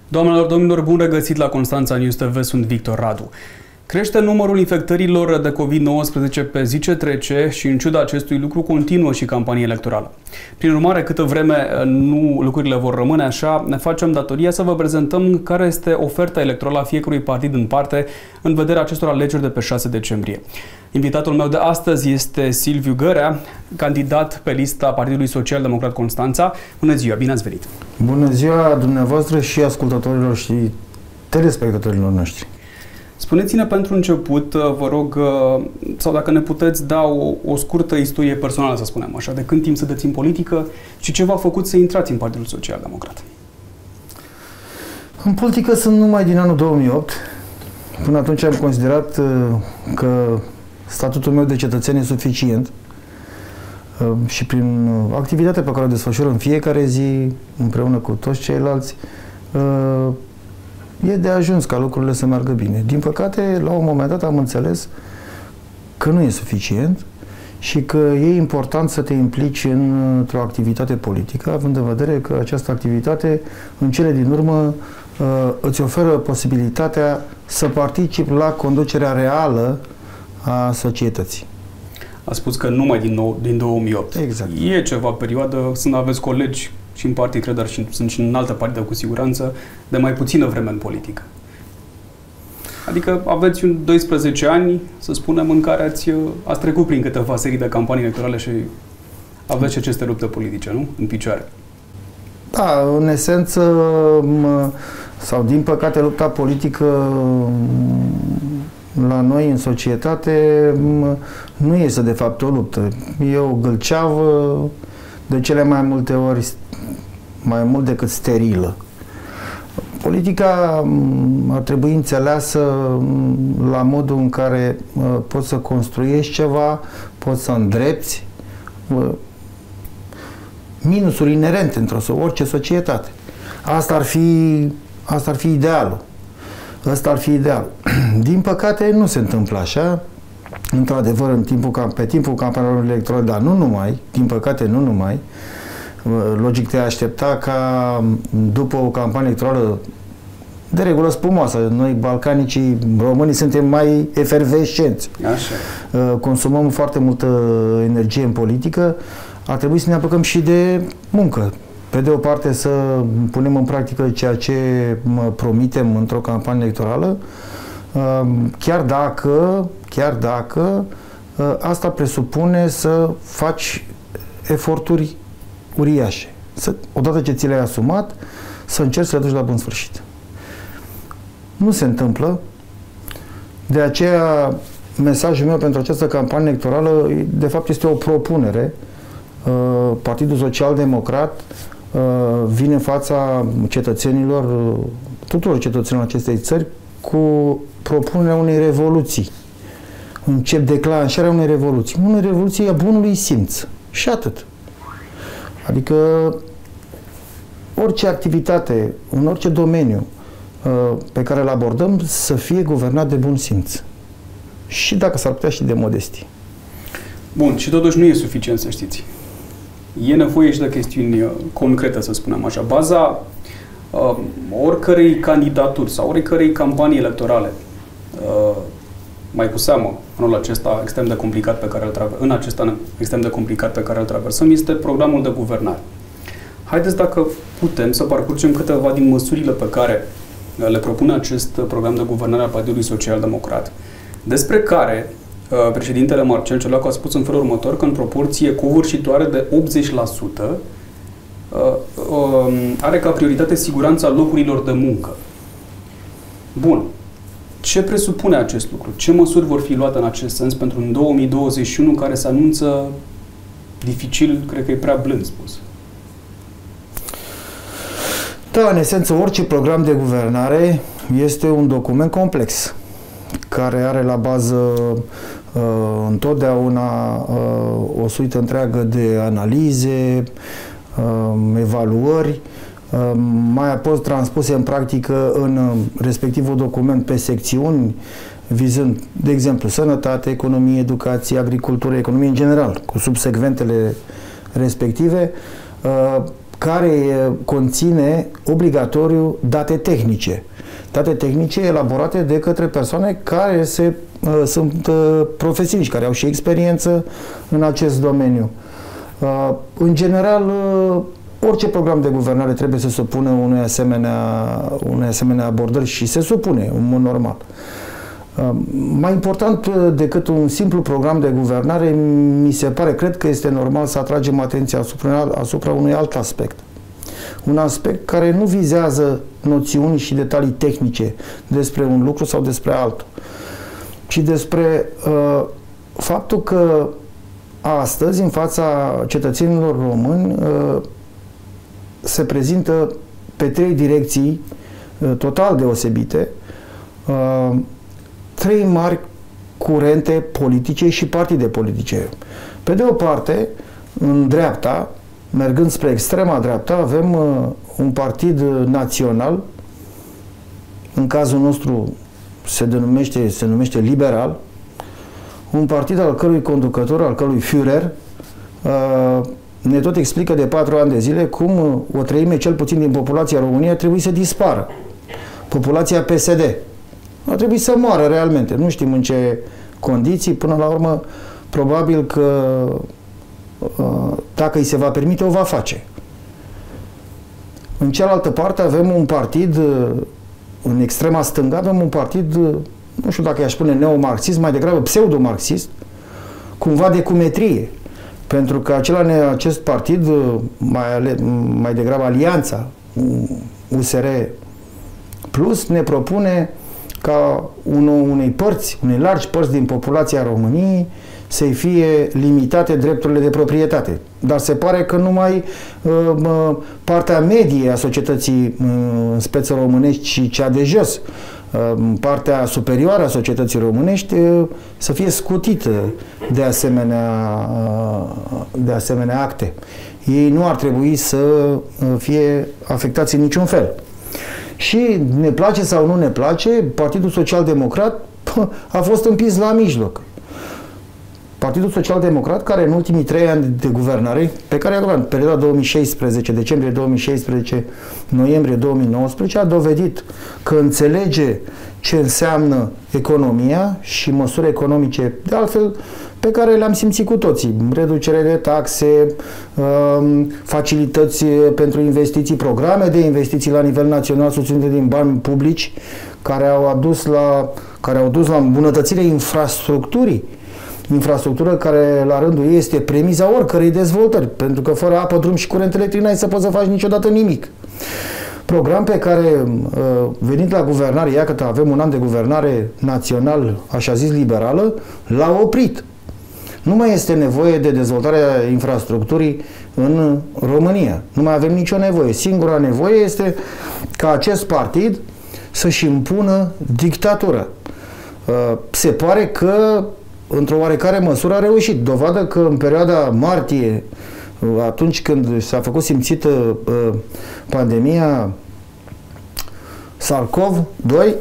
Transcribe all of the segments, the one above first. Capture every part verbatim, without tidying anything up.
Doamnelor, domnilor, bun regăsit la Constanța News T V, sunt Victor Radu. Crește numărul infectărilor de COVID nouăsprezece pe zi ce trece și în ciuda acestui lucru continuă și campania electorală. Prin urmare, câtă vreme nu lucrurile vor rămâne așa, ne facem datoria să vă prezentăm care este oferta electorală a fiecărui partid în parte în vederea acestor alegeri de pe șase decembrie. Invitatul meu de astăzi este Silviu Gărea, candidat pe lista Partidului Social Democrat Constanța. Bună ziua, bine ați venit! Bună ziua dumneavoastră și ascultătorilor și telespectatorilor noștri! Spuneți-ne pentru început, vă rog, sau dacă ne puteți da o, o scurtă istorie personală, să spunem așa, de când timp sunteți în politică și ce v-a făcut să intrați în Partidul Social Democrat? În politică sunt numai din anul două mii opt. Până atunci am considerat că statutul meu de cetățean e suficient și prin activitatea pe care o desfășur în fiecare zi, împreună cu toți ceilalți, e de ajuns ca lucrurile să meargă bine. Din păcate, la un moment dat am înțeles că nu e suficient și că e important să te implici într-o activitate politică, având în vedere că această activitate, în cele din urmă, îți oferă posibilitatea să participi la conducerea reală a societății. A spus că numai din, nou, din două mii opt. Exact. E ceva perioadă, sunt aveți colegi și în partid, cred, dar și, sunt și în altă partidă cu siguranță, de mai puțină vreme în politică. Adică aveți un doisprezece ani, să spunem, în care ați, ați trecut prin câteva serii de campanii electorale și aveți și aceste lupte politice, nu? În picioare. Da, în esență, sau din păcate, lupta politică la noi în societate nu este de fapt o luptă. E o gâlceavă, de cele mai multe ori mai mult decât sterilă. Politica ar trebui înțeleasă la modul în care poți să construiești ceva, poți să îndrepți minusuri inerente într-o orice societate. Asta ar fi, asta ar fi idealul. Asta ar fi idealul. Din păcate nu se întâmplă așa. Într-adevăr, în timpul, pe timpul campaniilor electorale, dar nu numai, din păcate nu numai, logic te aștepta ca după o campanie electorală de regulă spumoasă, noi balcanicii, românii, suntem mai efervescenți. Așa. Consumăm foarte multă energie în politică, ar trebui să ne apucăm și de muncă. Pe de o parte să punem în practică ceea ce promitem într-o campanie electorală, chiar dacă, chiar dacă asta presupune să faci eforturi uriașe. Să, odată ce ți le-ai asumat, să încerci să le duci la bun sfârșit. Nu se întâmplă. De aceea, mesajul meu pentru această campanie electorală, de fapt, este o propunere. Partidul Social Democrat vine în fața cetățenilor, tuturor cetățenilor acestei țări, cu propunerea unei revoluții. Încep declanșarea unei revoluții. Unei revoluții a bunului simț. Și atât. Adică orice activitate, în orice domeniu pe care îl abordăm, să fie guvernat de bun simț. Și dacă s-ar putea și de modestie. Bun, și totuși nu e suficient, să știți. E nevoie și de chestiuni concrete, să spunem așa. Baza uh, oricărei candidaturi sau oricărei campanii electorale, uh, mai cu seamă, anul acesta extrem de complicat pe care îl traversăm, în acest an extrem de complicat pe care îl traversăm, este programul de guvernare. Haideți, dacă putem, să parcurgem câteva din măsurile pe care le propune acest program de guvernare al Partidului Social Democrat, despre care uh, președintele Marcel Ciolacu a spus în felul următor că în proporție covârșitoare de optzeci la sută uh, uh, are ca prioritate siguranța locurilor de muncă. Bun. Ce presupune acest lucru? Ce măsuri vor fi luate în acest sens pentru un două mii douăzeci și unu care se anunță dificil, cred că e prea blând spus? Da, în esență, orice program de guvernare este un document complex, care are la bază uh, întotdeauna uh, o suită întreagă de analize, uh, evaluări, uh, mai apoi transpuse în practică în uh, respectivul document pe secțiuni, vizând, de exemplu, sănătate, economie, educație, agricultură, economie în general, cu subsecventele respective, uh, care conține obligatoriu date tehnice. Date tehnice elaborate de către persoane care se, uh, sunt uh, profesioniști, care au și experiență în acest domeniu. Uh, în general, uh, orice program de guvernare trebuie să se supună unei asemenea, unei asemenea abordări și se supune în mod normal. Uh, mai important decât un simplu program de guvernare, mi se pare, cred că este normal să atragem atenția asupra, asupra unui alt aspect. Un aspect care nu vizează noțiuni și detalii tehnice despre un lucru sau despre altul, ci despre uh, faptul că astăzi, în fața cetățenilor români, uh, se prezintă pe trei direcții uh, total deosebite, uh, trei mari curente politice și partide politice. Pe de o parte, în dreapta, mergând spre extrema dreapta, avem uh, un partid național, în cazul nostru se denumește, se numește liberal, un partid al cărui conducător, al cărui Führer, uh, ne tot explică de patru ani de zile cum o treime, cel puțin din populația României, trebuie să dispară. Populația P S D. Ar trebui să moară realmente. Nu știm în ce condiții, până la urmă, probabil că dacă îi se va permite, o va face. În cealaltă parte avem un partid, în extrema stângă, avem un partid, nu știu dacă i-aș spune neomarxist, mai degrabă pseudo-marxist, cumva de cumetrie. Pentru că acela, acest partid, mai, ale, mai degrabă alianța U S R Plus, ne propune ca unei părți, unei largi părți din populația României să-i fie limitate drepturile de proprietate. Dar se pare că numai uh, partea medie a societății uh, în speță românești și cea de jos, uh, partea superioară a societății românești, uh, să fie scutită de asemenea, uh, de asemenea acte. Ei nu ar trebui să uh, fie afectați în niciun fel. Și ne place sau nu ne place, Partidul Social Democrat a fost împins la mijloc. Partidul Social Democrat, care în ultimii trei ani de guvernare, pe care a guvernat perioada două mii șaisprezece, decembrie două mii șaisprezece, noiembrie două mii nouăsprezece, a dovedit că înțelege ce înseamnă economia și măsuri economice, de altfel, pe care le-am simțit cu toții. Reducere de taxe, facilități pentru investiții, programe de investiții la nivel național susținute din bani publici, care au adus la, care au dus la îmbunătățirea infrastructurii, infrastructură care la rândul ei este premiza oricărei dezvoltări, pentru că fără apă, drum și curent electric n-ai să poți să faci niciodată nimic. Program pe care, venit la guvernare, ia că avem un an de guvernare național, așa zis liberală, l-a oprit. Nu mai este nevoie de dezvoltarea infrastructurii în România. Nu mai avem nicio nevoie. Singura nevoie este ca acest partid să-și impună dictatura. Se pare că într-o oarecare măsură a reușit. Dovadă că în perioada martie, atunci când s-a făcut simțită uh, pandemia SARS-CoV doi,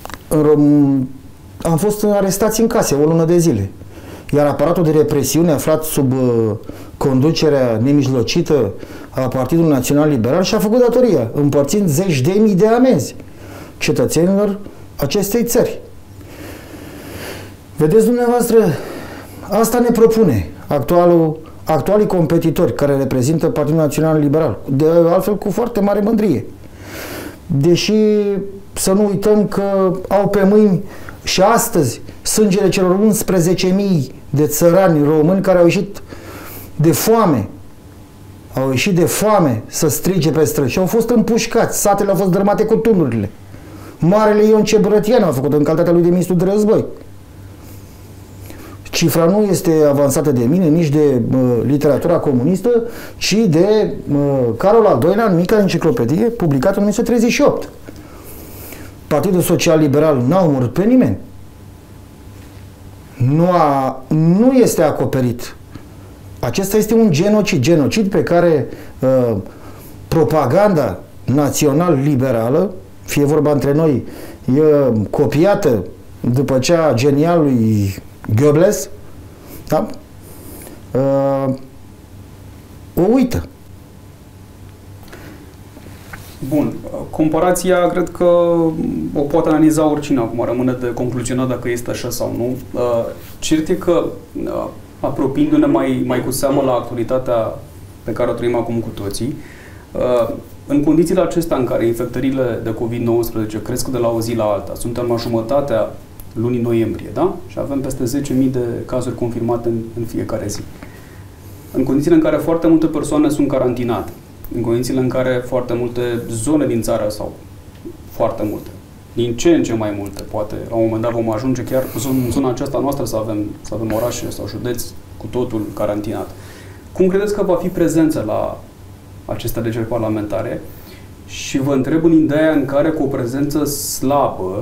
am fost arestați în case o lună de zile. Iar aparatul de represiune aflat sub uh, conducerea nemijlocită a Partidului Național Liberal și-a făcut datoria, împărțind zeci de mii de amenzi cetățenilor acestei țări. Vedeți dumneavoastră, asta ne propune actualul, actualii competitori care reprezintă Partidul Național Liberal, de altfel cu foarte mare mândrie. Deși să nu uităm că au pe mâini și astăzi sângele celor unsprezece mii de țărani români care au ieșit de foame, au ieșit de foame să strige pe străzi și au fost împușcați, satele au fost dărâmate cu tunurile. Marele Ion Cebrătian a făcut în calitatea lui de ministru de război. Cifra nu este avansată de mine, nici de uh, literatura comunistă, ci de uh, Carol al doilea, în mica enciclopedie, publicată în o mie nouă sute treizeci și opt. Partidul Social Liberal n-a omorât pe nimeni. Nu, a, nu este acoperit. Acesta este un genocid. Genocid pe care uh, propaganda național-liberală, fie vorba între noi, e copiată după cea genialului Goebbels, da? Uh, o uită. Bun. Comparația cred că o poate analiza oricine acum, rămâne de concluzionat dacă este așa sau nu. Cert e că, apropiindu-ne mai, mai cu seamă la actualitatea pe care o trăim acum cu toții, în condițiile acestea în care infectările de covid nouăsprezece cresc de la o zi la alta, suntem la jumătatea lunii noiembrie, da? Și avem peste zece mii de cazuri confirmate în, în fiecare zi. În condițiile în care foarte multe persoane sunt carantinate, în condițiile în care foarte multe zone din țară sau foarte multe, din ce în ce mai multe, poate la un moment dat vom ajunge chiar în zona aceasta noastră să avem, să avem orașe sau județi cu totul carantinat. Cum credeți că va fi prezența la aceste alegeri parlamentare? Și vă întreb în ideea în care cu o prezență slabă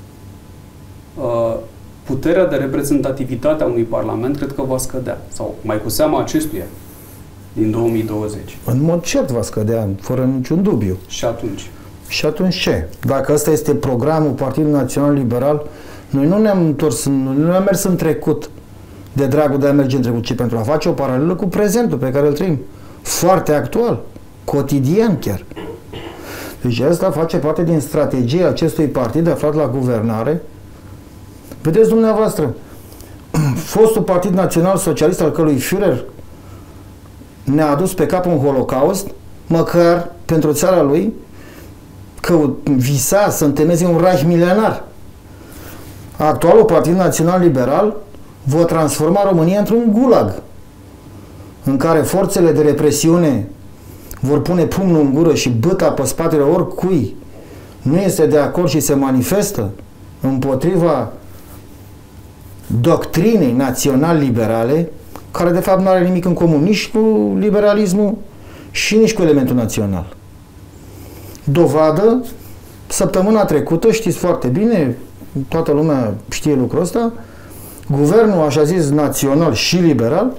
puterea de reprezentativitate a unui parlament cred că va scădea, sau mai cu seama acestuia din două mii douăzeci. În mod cert va scădea, fără niciun dubiu. Și atunci? Și atunci ce? Dacă ăsta este programul Partidului Național Liberal, noi nu ne-am întors, nu ne-am mers în trecut de dragul de a merge în trecut, ci pentru a face o paralelă cu prezentul pe care îl trăim. Foarte actual, cotidian chiar. Deci asta face parte din strategia acestui partid aflat la guvernare. Vedeți dumneavoastră, fostul Partid Național Socialist al cărui Führer ne-a adus pe cap un holocaust, măcar pentru țara lui, că visa să întemeieze un Reich milenar. Actualul Partid Național Liberal va transforma România într-un gulag, în care forțele de represiune vor pune pumnul în gură și băta pe spatele oricui nu este de acord și se manifestă împotriva doctrinei național-liberale, care de fapt nu are nimic în comun nici cu liberalismul și nici cu elementul național. Dovadă, săptămâna trecută, știți foarte bine, toată lumea știe lucrul ăsta, guvernul, așa zis, național și liberal,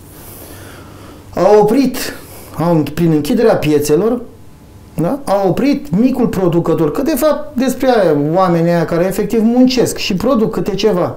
a oprit, a, prin închiderea piețelor, da? A oprit micul producător, că de fapt despre aia, oamenii aia care efectiv muncesc și produc câte ceva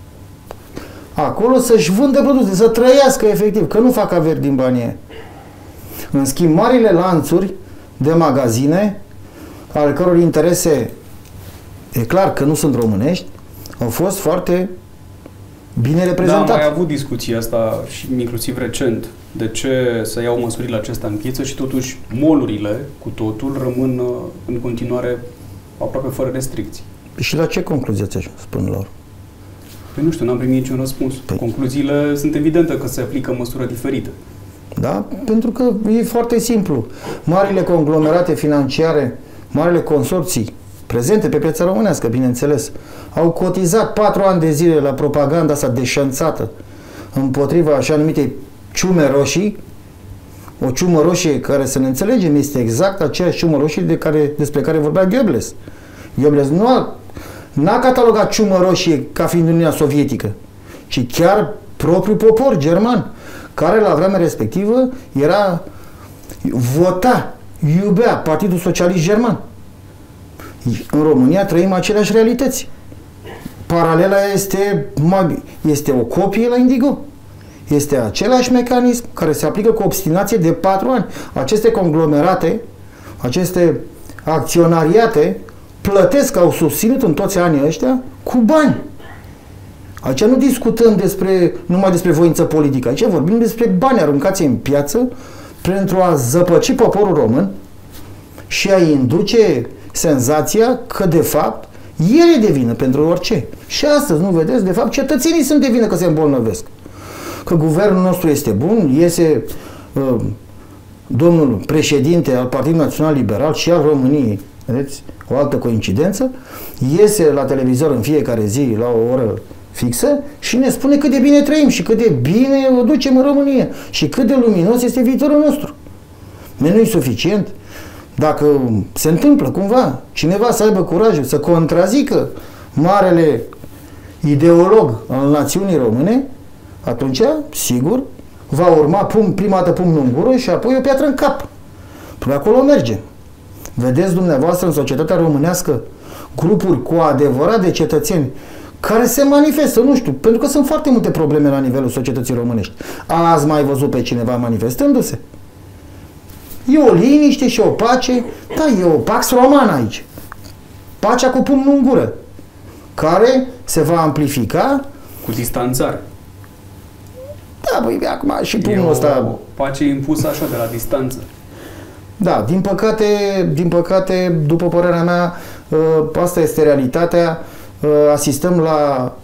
acolo, să-și vândă produse, să trăiască efectiv, că nu fac averi din banii. În schimb, marile lanțuri de magazine, ale căror interese, e clar că nu sunt românești, au fost foarte bine reprezentate. Da, am mai avut discuția asta și inclusiv recent, de ce să iau măsurile acestea în piață și totuși mall-urile cu totul rămân în continuare aproape fără restricții. Și la ce concluzie ați ajuns până la urmă? Păi nu știu, n-am primit niciun răspuns. Păi. Concluziile sunt evidente că se aplică măsură diferită. Da? Pentru că e foarte simplu. Marile conglomerate financiare, marile consorții prezente pe piața românească, bineînțeles, au cotizat patru ani de zile la propaganda asta deșanțată împotriva așa numitei ciume roșii. O ciumă roșie care, să ne înțelegem, este exact aceeași ciumă roșie de care, despre care vorbea Goebbels. Goebbels nu a N-a catalogat ciumă roșie ca fiind Uniunea Sovietică, ci chiar propriul popor german, care la vremea respectivă era, vota, iubea Partidul Socialist German. În România trăim aceleași realități. Paralela este, este o copie la Indigo. Este același mecanism care se aplică cu obstinație de patru ani. Aceste conglomerate, aceste acționariate plătesc, au susținut în toți anii ăștia cu bani. Aici nu discutăm despre, numai despre voință politică, aici vorbim despre bani aruncați în piață pentru a zăpăci poporul român și a induce senzația că de fapt el e de vină pentru orice. Și astăzi, nu vedeți, de fapt cetățenii sunt de vină că se îmbolnăvesc. Că guvernul nostru este bun, iese uh, domnul președinte al Partidului Național Liberal și al României, vedeți, o altă coincidență, iese la televizor în fiecare zi la o oră fixă și ne spune cât de bine trăim și cât de bine o ducem în România și cât de luminos este viitorul nostru. Nu e suficient. Dacă se întâmplă cumva cineva să aibă curajul să contrazică marele ideolog al națiunii române, atunci, sigur, va urma pum, prima dată pumnul în gură și apoi o piatră în cap. Până acolo mergem. Vedeți dumneavoastră în societatea românească grupuri cu adevărat de cetățeni care se manifestă, nu știu, pentru că sunt foarte multe probleme la nivelul societății românești. Ați mai văzut pe cineva manifestându-se? E o liniște și o pace, da, e o pax romană aici. Pacea cu pumnul în gură, care se va amplifica cu distanțare. Da, băi, acum și pumnul e ăsta... o pace impusă așa, de la distanță. Da, din păcate, din păcate, după părerea mea, asta este realitatea. Asistăm la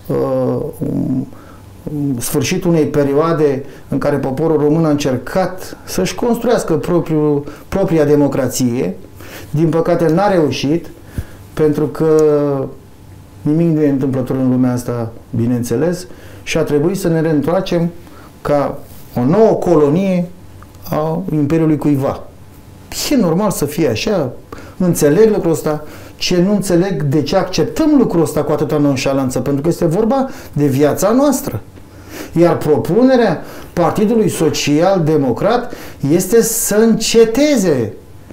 sfârșitul unei perioade în care poporul român a încercat să-și construiască propriul, propria democrație. Din păcate n-a reușit, pentru că nimic nu e întâmplător în lumea asta, bineînțeles, și a trebuit să ne reîntoarcem ca o nouă colonie a Imperiului cuiva. E normal să fie așa, înțeleg lucrul ăsta. Ce nu înțeleg, de ce acceptăm lucrul ăsta cu atâta nonșalanță, pentru că este vorba de viața noastră. Iar propunerea Partidului Social Democrat este să înceteze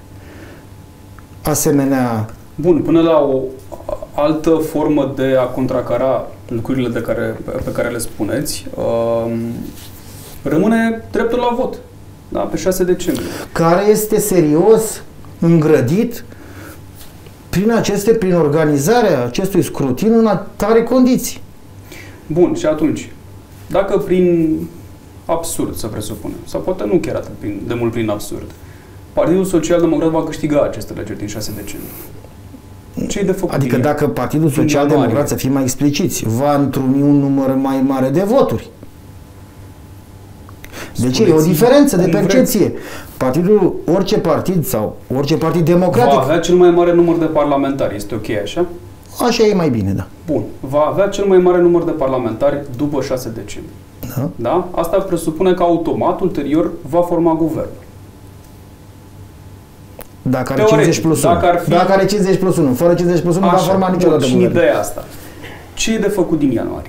asemenea... Bun, până la o altă formă de a contracara lucrurile de care, pe care le spuneți, uh, rămâne dreptul la vot, da? Pe șase decembrie. Care este serios îngrădit prin aceste, prin organizarea acestui scrutin în atare condiții. Bun, și atunci, dacă prin absurd, să presupunem, sau poate nu chiar atât prin, de mult prin absurd, Partidul Social Democrat va câștiga aceste alegeri din șase decembrie. Ce-i de făcut? Adică dacă Partidul Social Democrat, să fim mai expliciți, va întruni un număr mai mare de voturi. Deci e o diferență de percepție. Vreți. Partidul, orice partid sau orice partid democratic... Va avea cel mai mare număr de parlamentari, este ok așa? Așa e mai bine, da. Bun. Va avea cel mai mare număr de parlamentari după șase decembrie. Da. Da? Asta presupune că automat, ulterior, va forma guvernul. Dacă are cincizeci plus unu. Dacă, ar fi... Dacă are cincizeci plus unu. Fără cincizeci plus unu nu va forma niciodată guvernul. Și ideea asta. Ce e de făcut din ianuarie?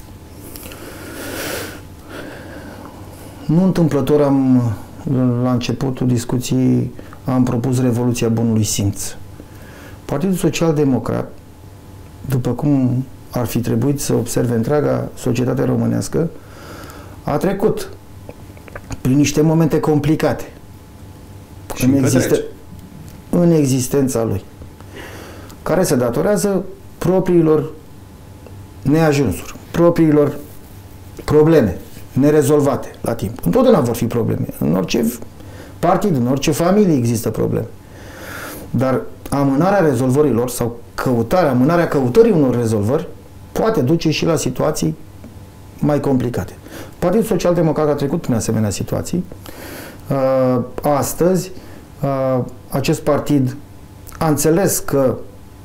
Nu întâmplător am, la începutul discuției, am propus Revoluția Bunului Simț. Partidul Social Democrat, după cum ar fi trebuit să observe întreaga societate românească, a trecut prin niște momente complicate în, existen în existența lui, care se datorează propriilor neajunsuri, propriilor probleme nerezolvate la timp. Întotdeauna vor fi probleme. În orice partid, în orice familie există probleme. Dar amânarea rezolvărilor sau căutarea, amânarea căutării unor rezolvări poate duce și la situații mai complicate. Partidul Social Democrat a trecut prin asemenea situații. Astăzi, acest partid a înțeles că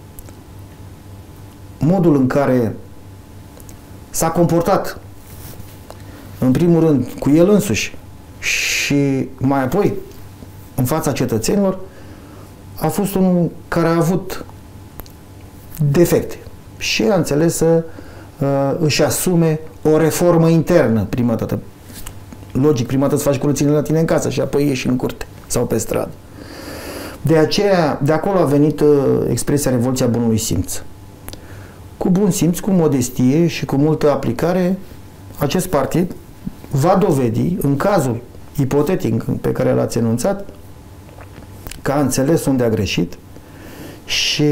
modul în care s-a comportat, în primul rând, cu el însuși și mai apoi în fața cetățenilor, a fost unul care a avut defecte și a înțeles să uh, își asume o reformă internă prima dată. Logic, prima dată să faci curățenie la tine în casă și apoi ieși în curte sau pe stradă. De aceea, de acolo a venit uh, expresia Revoluția Bunului Simț. Cu bun simț, cu modestie și cu multă aplicare, acest partid va dovedi, în cazul ipotetic pe care l-ați enunțat, că a înțeles unde a greșit și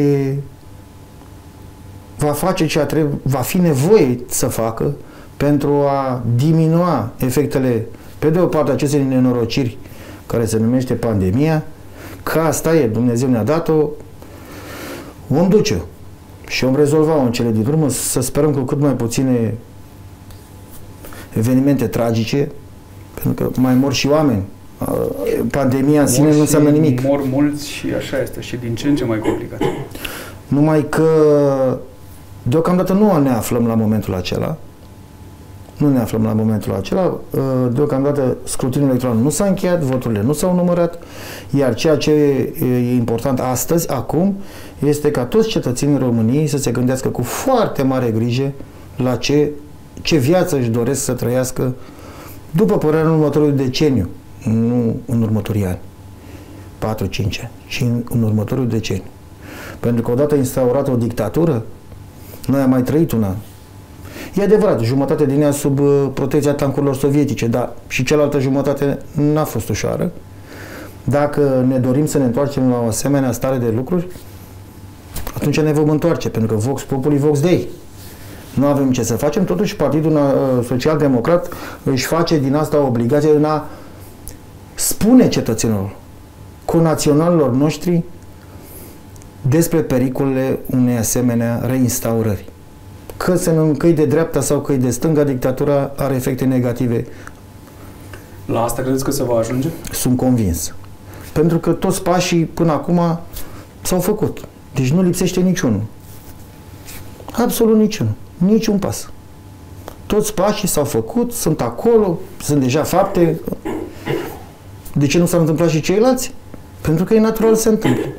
va face ce a trebui, va fi nevoie să facă pentru a diminua efectele, pe de o parte, acestei nenorociri care se numește pandemia, că asta e, Dumnezeu ne-a dat-o, o duce și om rezolva-o în cele din urmă, să sperăm cu cât mai puține evenimente tragice, pentru că mai mor și oameni. Pandemia în sine nu înseamnă nimic. Mor mulți și așa este, și din ce în ce mai complicat. Numai că deocamdată nu ne aflăm la momentul acela. Nu ne aflăm la momentul acela. Deocamdată scrutinul electoral nu s-a încheiat, voturile nu s-au numărat, iar ceea ce e important astăzi, acum, este ca toți cetățenii României să se gândească cu foarte mare grijă la ce, ce viață își doresc să trăiască după părerea în următorul deceniu, nu în următorii ani, patru cinci ani, ci în, în următorul deceniu. Pentru că odată instaurată o dictatură, noi am mai trăit una. E adevărat, jumătate din ea sub protecția tancurilor sovietice, dar și cealaltă jumătate n-a fost ușoară. Dacă ne dorim să ne întoarcem la o asemenea stare de lucruri, atunci ne vom întoarce, pentru că Vox Populi, Vox Dei. Nu avem ce să facem, totuși Partidul Social-Democrat își face din asta o obligație în a spune cetățenilor, conaționalilor noștri, despre pericolele unei asemenea reinstaurări. Că se căi de dreapta sau căi de stânga, dictatura are efecte negative. La asta credeți că se va ajunge? Sunt convins. Pentru că toți pașii până acum s-au făcut. Deci nu lipsește niciunul. Absolut niciunul. Niciun pas. Toți pașii s-au făcut, sunt acolo, sunt deja fapte. De ce nu s-au întâmplat și ceilalți? Pentru că e natural să se întâmple.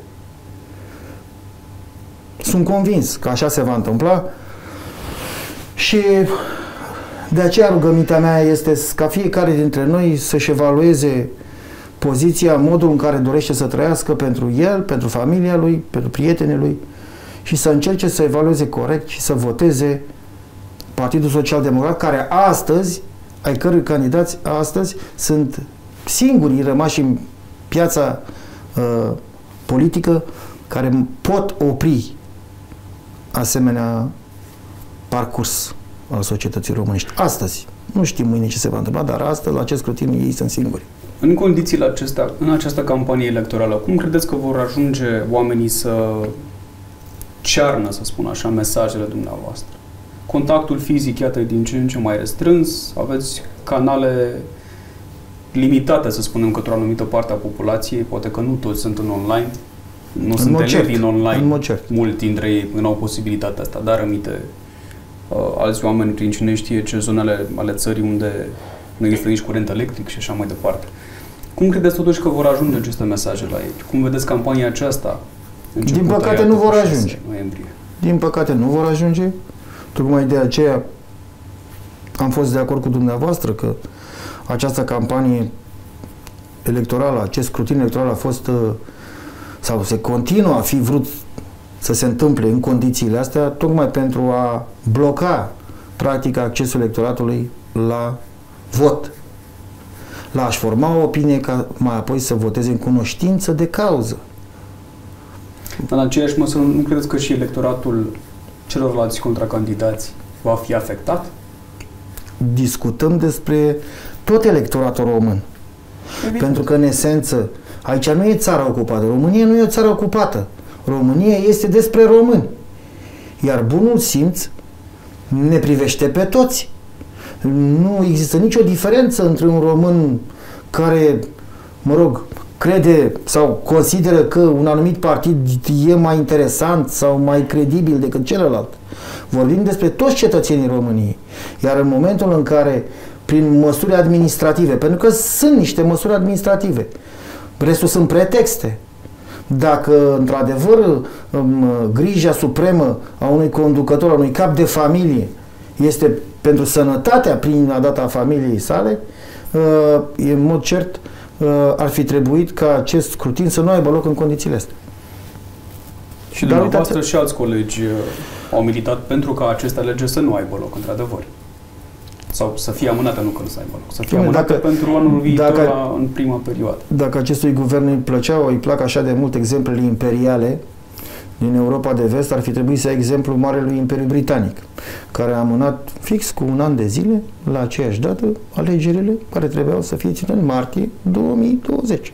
Sunt convins că așa se va întâmpla și de aceea rugămintea mea este ca fiecare dintre noi să-și evalueze poziția, modul în care dorește să trăiască pentru el, pentru familia lui, pentru prietenii lui și să încerce să evalueze corect și să voteze Partidul Social-Democrat, care astăzi, ai cărui candidați astăzi sunt singurii rămași în piața uh, politică care pot opri asemenea parcurs al societății românești. Astăzi. Nu știm mâine ce se va întâmpla, dar astăzi, la acest scrutin, ei sunt singuri. În condițiile acestea, în această campanie electorală, cum credeți că vor ajunge oamenii să cearnă, să spun așa, mesajele dumneavoastră? Contactul fizic, iată, e din ce în ce mai restrâns, aveți canale limitate, să spunem, către o anumită parte a populației, poate că nu toți sunt în online, nu sunt elevi în online, mulți dintre ei nu au posibilitatea asta, dar rămite uh, alți oameni prin cine știe ce zonele ale țării unde nu există nici curent electric și așa mai departe. Cum credeți totuși că vor ajunge aceste mesaje la ei? Cum vedeți campania aceasta? Din păcate nu vor ajunge. Noiembrie. Din păcate nu vor ajunge. Tocmai de aceea am fost de acord cu dumneavoastră că această campanie electorală, acest scrutin electoral a fost sau se continuă a fi vrut să se întâmple în condițiile astea, tocmai pentru a bloca practic accesul electoratului la vot, la a-și forma o opinie ca mai apoi să voteze în cunoștință de cauză. Dar în aceeași măsură, nu credeți că și electoratul celorlalți contracandidați va fi afectat? Discutăm despre tot electoratul român. Evident. Pentru că, în esență, aici nu e țara ocupată. România nu e o țară ocupată. România este despre români. Iar bunul simț ne privește pe toți. Nu există nicio diferență între un român care, mă rog, crede sau consideră că un anumit partid e mai interesant sau mai credibil decât celălalt. Vorbim despre toți cetățenii României. Iar în momentul în care, prin măsuri administrative, pentru că sunt niște măsuri administrative, restul sunt pretexte. Dacă, într-adevăr, grija supremă a unui conducător, a unui cap de familie, este pentru sănătatea prin a data a familiei sale, în mod cert, ar fi trebuit ca acest scrutin să nu aibă loc în condițiile astea. Și dumneavoastră și alți colegi au militat pentru ca aceste alegeri să nu aibă loc, într-adevăr. Sau să fie amânate, nu că nu să aibă loc. Să fie amânate dacă, pentru anul viitor, dacă, la, în prima perioadă. Dacă acestui guvern îi plăceau, îi plac așa de mult exemplele imperiale din Europa de Vest, ar fi trebuit să ia exemplul Marelui Imperiu Britanic, care a amânat fix cu un an de zile, la aceeași dată, alegerile care trebuiau să fie ținute în martie două mii douăzeci.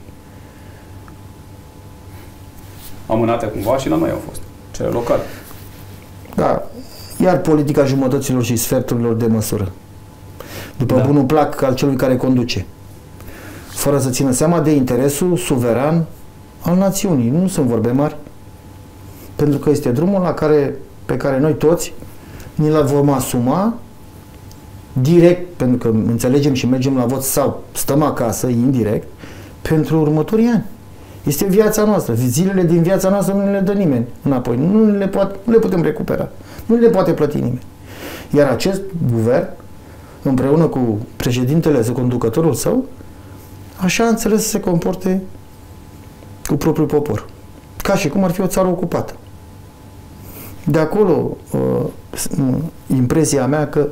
Amânate cumva și la noi au fost, cele locale. Da, iar politica jumătăților și sferturilor de măsură. După da. bunul plac al celui care conduce. Fără să țină seama de interesul suveran al națiunii. Nu sunt vorbe mari. Pentru că este drumul la care, pe care noi toți ni-l vom asuma direct, pentru că înțelegem și mergem la vot sau stăm acasă, indirect, pentru următorii ani. Este viața noastră. Zilele din viața noastră nu le dă nimeni înapoi. Nu le, poate, nu le putem recupera. Nu le poate plăti nimeni. Iar acest guvern, împreună cu președintele sau conducătorul său, așa a înțeles să se comporte cu propriul popor. Ca și cum ar fi o țară ocupată. De acolo uh, impresia mea că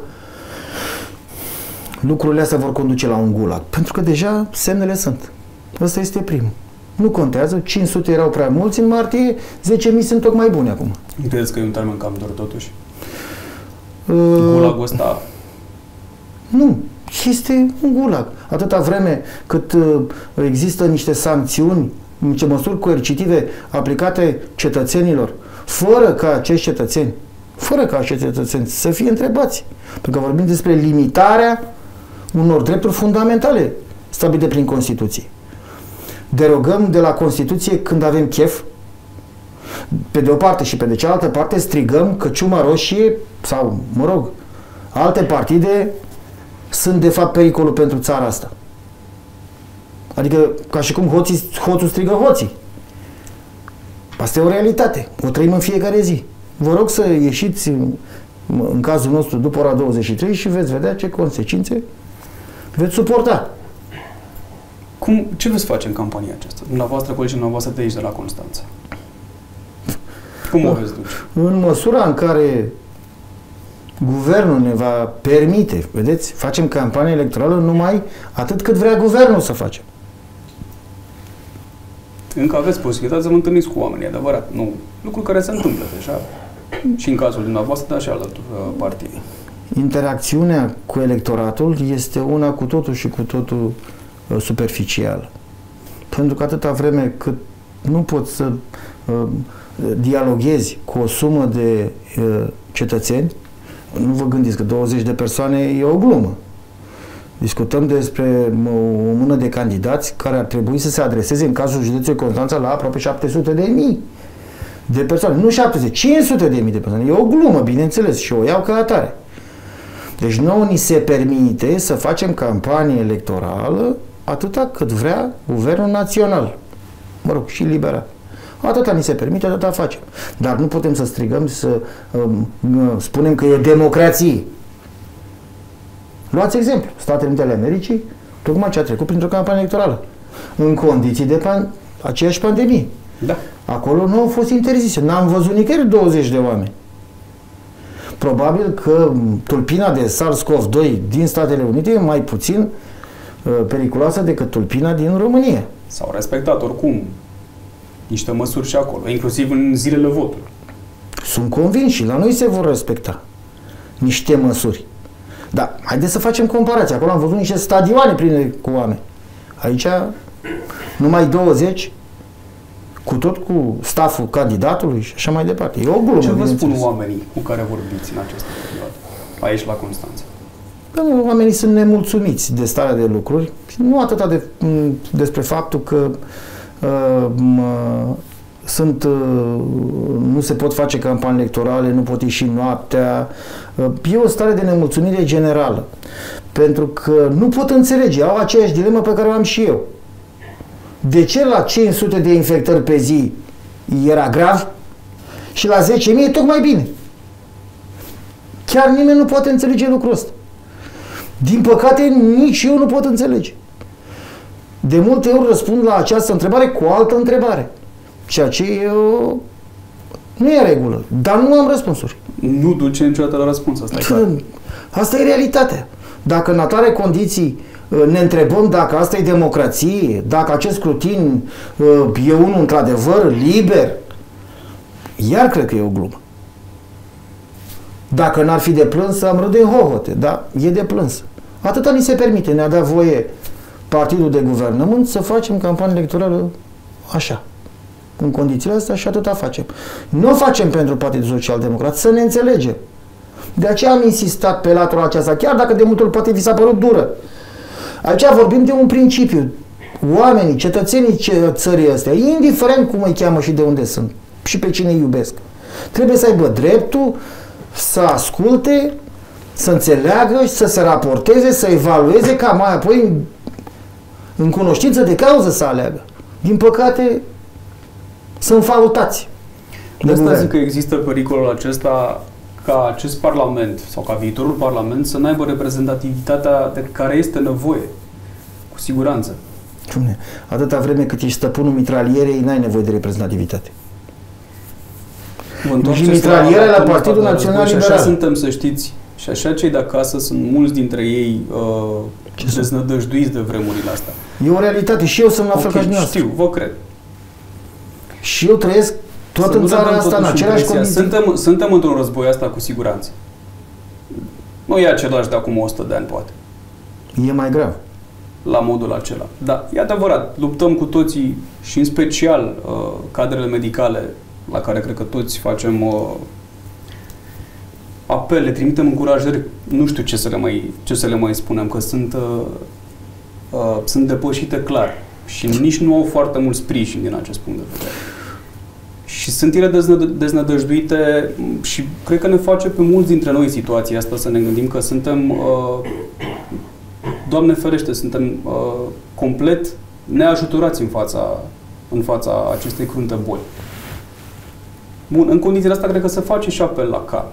lucrurile astea vor conduce la un gulag. Pentru că deja semnele sunt. Ăsta este primul. Nu contează, cinci sute erau prea mulți în martie, zece mii sunt tocmai bune acum. Credeți că e un termen cam dur totuși? Uh, Gulagul ăsta? Nu, este un gulag. Atâta vreme cât uh, există niște sancțiuni, niște măsuri coercitive aplicate cetățenilor, fără ca acești cetățeni, fără ca acești cetățeni să fie întrebați. Pentru că vorbim despre limitarea unor drepturi fundamentale stabilite prin Constituție. Derogăm de la Constituție când avem chef, pe de o parte, și pe de cealaltă parte strigăm că ciuma roșie sau, mă rog, alte partide sunt de fapt pericolul pentru țara asta. Adică ca și cum hoții, hoțul strigă hoții. Asta e o realitate. O trăim în fiecare zi. Vă rog să ieșiți în, în cazul nostru după ora douăzeci și trei și veți vedea ce consecințe veți suporta. Cum, ce veți face în campania aceasta? Dumneavoastră, colegii dumneavoastră de aici, de la Constanța. Cum o veți duce? În măsura în care guvernul ne va permite, vedeți, facem campanie electorală numai atât cât vrea guvernul să facem. Încă aveți posibilitatea să vă întâlniți cu oamenii, adevărat. Nu, lucruri care se întâmplă deja și în cazul dumneavoastră, dar și al altor partide. Interacțiunea cu electoratul este una cu totul și cu totul uh, superficială. Pentru că atâta vreme cât nu poți să uh, dialoghezi cu o sumă de uh, cetățeni, nu vă gândiți că douăzeci de persoane e o glumă. Discutăm despre o mână de candidați care ar trebui să se adreseze în cazul județului Constanța la aproape șapte sute de mii de persoane. Nu șapte sute, cinci sute de mii de persoane. E o glumă, bineînțeles, și o iau ca atare. Deci nouă ni se permite să facem campanie electorală atâta cât vrea Guvernul Național. Mă rog, și liberal. Atâta ni se permite, atâta facem. Dar nu putem să strigăm, să um, spunem că e democrație. Luați exemplu. Statele Unite ale Americii, tocmai ce a trecut printr-o campanie electorală. În condiții de pan aceeași pandemie. Da. Acolo nu au fost interzise. N-am văzut nicăieri douăzeci de oameni. Probabil că tulpina de SARS-CoV doi din Statele Unite e mai puțin uh, periculoasă decât tulpina din România. S-au respectat oricum niște măsuri și acolo, inclusiv în zilele votului. Sunt convins și la noi se vor respecta niște măsuri. Dar haideți să facem comparație. Acolo am văzut niște stadioane pline cu oameni. Aici numai douăzeci, cu tot cu stafful candidatului și așa mai departe. E o glumă. Ce vă spun oamenii cu care vorbiți în această perioadă, aici la Constanța? Oamenii sunt nemulțumiți de starea de lucruri. Nu atât de, despre faptul că uh, mă, sunt, uh, nu se pot face campanii electorale, nu pot ieși noaptea. Uh, e o stare de nemulțumire generală. Pentru că nu pot înțelege, au aceeași dilemă pe care o am și eu. De ce la cinci sute de infectări pe zi era grav și la zece mii e tocmai bine? Chiar nimeni nu poate înțelege lucrul ăsta. Din păcate, nici eu nu pot înțelege. De multe ori răspund la această întrebare cu o altă întrebare. Ceea ce e o... nu e regulă. Dar nu am răspunsuri. Nu duce niciodată la răspuns. Asta e clar. Asta e realitatea. Dacă în atare condiții ne întrebăm dacă asta e democrație, dacă acest scrutin e unul într-adevăr liber, iar cred că e o glumă. Dacă n-ar fi de plâns, am râde în hohote, dar e de plâns. Atâta ni se permite, ne-a dat voie partidul de guvernământ să facem campanie electorală așa, în condițiile astea, și atâta facem. Nu o facem pentru Partidul Social Democrat, să ne înțelegem. De aceea am insistat pe latura aceasta, chiar dacă de multe ori poate vi s-a părut dură. Aici vorbim de un principiu. Oamenii, cetățenii țării astea, indiferent cum îi cheamă și de unde sunt, și pe cine îi iubesc, trebuie să aibă dreptul să asculte, să înțeleagă și să se raporteze, să evalueze, ca mai apoi în, în cunoștință de cauză să aleagă. Din păcate, sunt faultați. De asta zic că există pericolul acesta ca acest Parlament sau ca viitorul Parlament să n-aibă reprezentativitatea de care este nevoie, cu siguranță. Dumne, atâta vreme cât ești stăpânul mitralierei, n-ai nevoie de reprezentativitate. Și mitraliera la, la Partidul Național Liberal. Și așa suntem, să știți, și așa cei de acasă sunt mulți dintre ei uh, deznădăjduiți de vremurile astea. E o realitate și eu sunt la fel ca și știu, vă cred. Și eu trăiesc tot să în țara asta, în aceleași condiții. Suntem, suntem într-un război asta cu siguranță. Nu e același de acum o sută de ani, poate. E mai grav. La modul acela. Da, e adevărat, luptăm cu toții și în special uh, cadrele medicale, la care cred că toți facem uh, apel, le trimitem încurajări, nu știu ce să le mai, ce să le mai spunem, că sunt, uh, uh, sunt depășite clar și nici nu au foarte mult sprijin din acest punct de vedere. Și sunt ele deznădăjduite și cred că ne face pe mulți dintre noi situația asta să ne gândim că suntem, uh, Doamne ferește, suntem uh, complet neajutorați în fața, în fața acestei crunte boli. Bun, în condițiile astea cred că se face și apel la calm.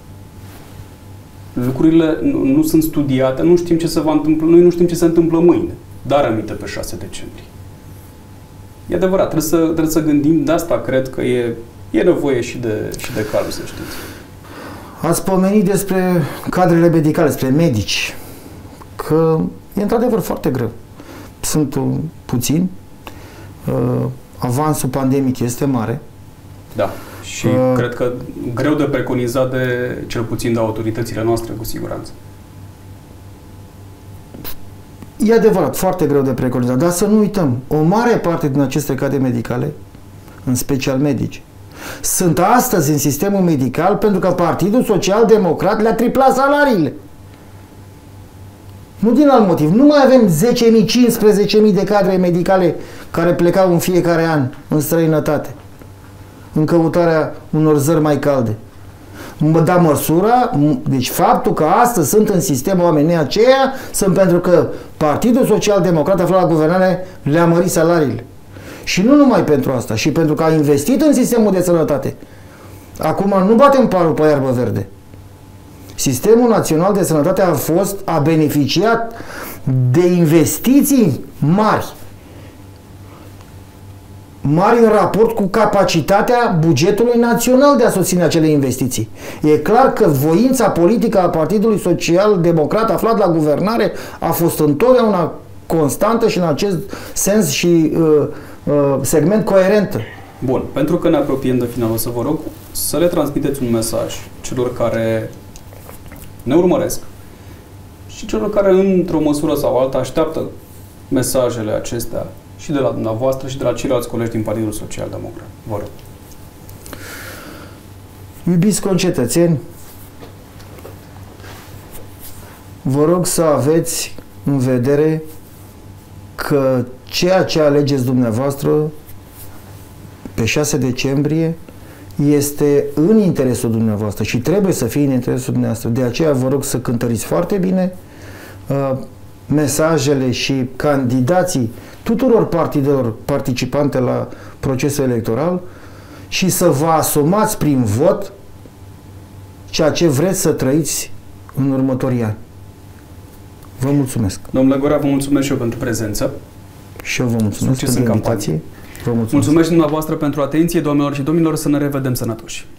Lucrurile nu, nu sunt studiate, nu știm ce se va întâmpla, noi nu știm ce se întâmplă mâine, dar aminte pe șase decembrie. E adevărat, trebuie să, trebuie să gândim, de asta cred că e, e nevoie și de, și de calm, să știți. Ați pomenit despre cadrele medicale, despre medici, că e într-adevăr foarte greu. Sunt uh, puțini, uh, avansul pandemic este mare. Da, și uh, cred că greu de preconizat de, cel puțin de autoritățile noastre, cu siguranță. E adevărat, foarte greu de preconizat, dar să nu uităm, o mare parte din aceste cadre medicale, în special medici, sunt astăzi în sistemul medical pentru că Partidul Social Democrat le-a triplat salariile. Nu din alt motiv. Nu mai avem zece mii, cincisprezece mii de cadre medicale care plecau în fiecare an în străinătate, în căutarea unor zări mai calde. Dar măsura, deci faptul că astăzi sunt în sistem oamenii aceia, sunt pentru că Partidul Social Democrat aflat la guvernare le-a mărit salariile. Și nu numai pentru asta, și pentru că a investit în sistemul de sănătate. Acum nu batem parul pe iarbă verde. Sistemul Național de Sănătate a fost, a beneficiat de investiții mari. Mari în raport cu capacitatea bugetului național de a susține acele investiții. E clar că voința politică a Partidului Social Democrat aflat la guvernare a fost întotdeauna constantă și în acest sens și uh, uh, segment coerentă. Bun, pentru că ne apropiem de final, o să vă rog să le transmiteți un mesaj celor care ne urmăresc și celor care într-o măsură sau alta așteaptă mesajele acestea și de la dumneavoastră și de la ceilalți colegi din Partidul Social Democrat. Vă rog. Iubiți concetățeni, vă rog să aveți în vedere că ceea ce alegeți dumneavoastră pe șase decembrie este în interesul dumneavoastră și trebuie să fie în interesul dumneavoastră. De aceea vă rog să cântăriți foarte bine uh, mesajele și candidații tuturor partidelor participante la procesul electoral și să vă asumați prin vot ceea ce vreți să trăiți în următorii ani. Vă mulțumesc. Domnule Gorea, vă mulțumesc și eu pentru prezență. Și eu vă mulțumesc pentru invitație. Vă mulțumesc. Mulțumesc dumneavoastră pentru atenție, doamnelor și domnilor, să ne revedem sănătoși.